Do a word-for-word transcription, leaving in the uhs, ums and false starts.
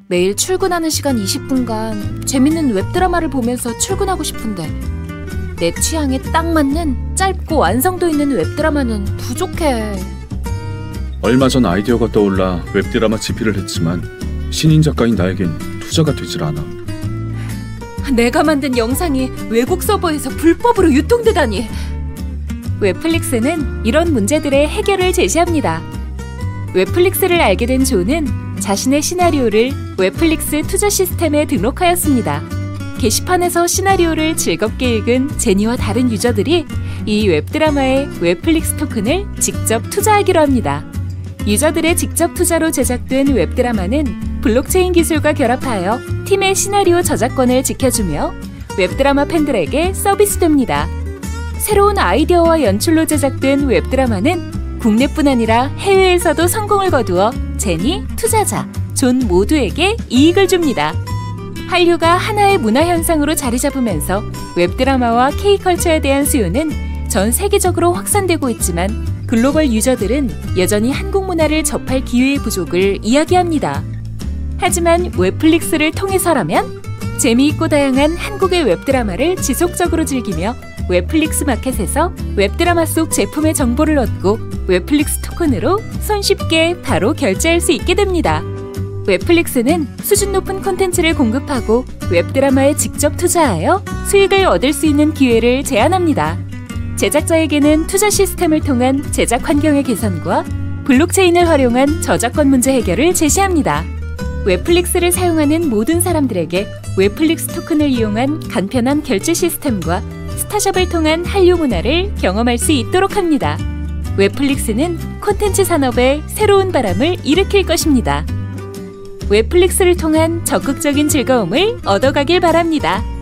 매일 출근하는 시간 이십 분간 재밌는 웹드라마를 보면서 출근하고 싶은데 내 취향에 딱 맞는 짧고 완성도 있는 웹드라마는 부족해. 얼마 전 아이디어가 떠올라 웹드라마 집필을 했지만 신인 작가인 나에겐 투자가 되질 않아. 내가 만든 영상이 외국 서버에서 불법으로 유통되다니. 웹플릭스는 이런 문제들의 해결을 제시합니다. 웹플릭스를 알게 된 존은 자신의 시나리오를 웹플릭스 투자 시스템에 등록하였습니다. 게시판에서 시나리오를 즐겁게 읽은 제니와 다른 유저들이 이 웹드라마의 웹플릭스 토큰을 직접 투자하기로 합니다. 유저들의 직접 투자로 제작된 웹드라마는 블록체인 기술과 결합하여 팀의 시나리오 저작권을 지켜주며 웹드라마 팬들에게 서비스됩니다. 새로운 아이디어와 연출로 제작된 웹드라마는 국내뿐 아니라 해외에서도 성공을 거두어 제니, 투자자, 존 모두에게 이익을 줍니다. 한류가 하나의 문화 현상으로 자리 잡으면서 웹드라마와 K컬처에 대한 수요는 전 세계적으로 확산되고 있지만 글로벌 유저들은 여전히 한국 문화를 접할 기회의 부족을 이야기합니다. 하지만 웹플릭스를 통해서라면 재미있고 다양한 한국의 웹드라마를 지속적으로 즐기며 웹플릭스 마켓에서 웹드라마 속 제품의 정보를 얻고 웹플릭스 토큰으로 손쉽게 바로 결제할 수 있게 됩니다. 웹플릭스는 수준 높은 콘텐츠를 공급하고 웹드라마에 직접 투자하여 수익을 얻을 수 있는 기회를 제안합니다. 제작자에게는 투자 시스템을 통한 제작 환경의 개선과 블록체인을 활용한 저작권 문제 해결을 제시합니다. 웹플릭스를 사용하는 모든 사람들에게 웹플릭스 토큰을 이용한 간편한 결제 시스템과 스타샵을 통한 한류 문화를 경험할 수 있도록 합니다. 웹플릭스는 콘텐츠 산업에 새로운 바람을 일으킬 것입니다. 웹플릭스를 통한 적극적인 즐거움을 얻어가길 바랍니다.